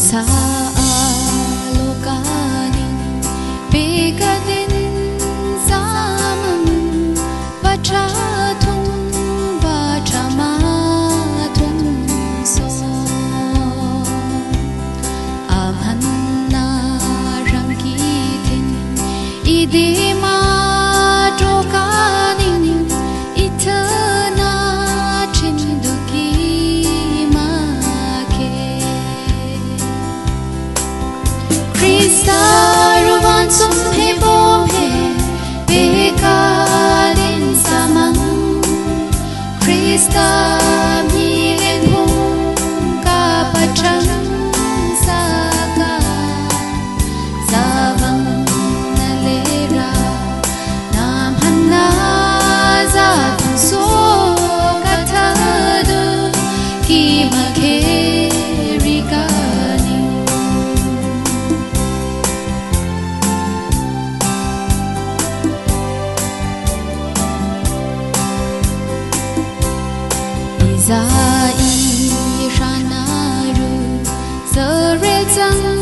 sa lokani begadin zaman bacha thung bacha ma thung so amanna rangi thin idima tokani itana chinduki make Krista ruwan sum he bom he bekalin samang Krista milen hung ka pachang saka savang nalera nam hanna za so kathadu ki makhe rigani Zai shanaru sare zang